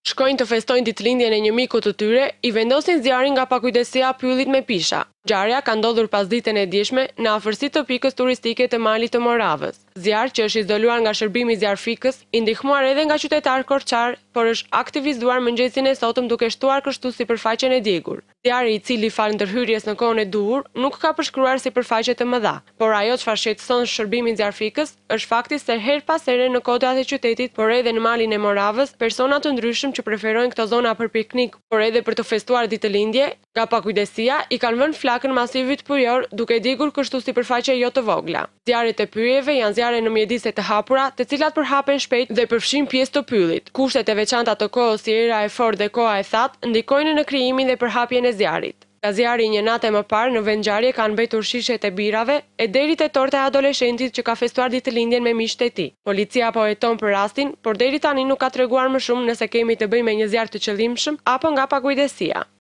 Shkojnë të festojnë ditëlindjen e një miku të tyre, i vendosin zjarrin nga pakujdesia pyllit me pisha. Ngjarja ka ndodhur pas ditën e djeshme në afërsi të pikës turistike të malit të Moravës. Zjarr që është izoluar nga shërbimi zjarfikës, i ndihmuar edhe nga qytetarë korçar, por është aktivizuar mëngjesin e sotëm duke shtuar kështu sipërfaqen e djegur. Zjarri, i cili fal ndërhyrjes në kohën e duhur, nuk ka përshkruar sipërfaqe të mëdha, por ajo çfarë shqetëson shërbimin zjarfikës është fakti se her pas here në kodrat e qytetit, por edhe në malin e Moravës, persona të ndryshëm që preferojnë këto zona për piknik, por edhe për të festuar ditëlindje, nga pakujdesia i kanë vënë flakën masivit pujor, duke djegur kështu sipërfaqe jo të vogla. Zjarret e pyjeve janë zjarre në mjedise të hapura, të cilat përhapen shpejt dhe përfshin pjesë të pyllit. Kushtet e veçanta të kohës, si era e fortë dhe koha e thatë, ndikojnë në krijimin dhe përhapjen e zjarrit. Nga zjarri një natë më parë në vend ngjarje kanë mbetur shishet e birave e deri te torta e adoleshentit që ka festuar ditëlindjen me miqtë e tij. Policia po heton për rastin, por deri tani nuk ka treguar më shumë nëse kemi të bëjmë me një zjarr të qëllimshëm apo nga pakujdesia.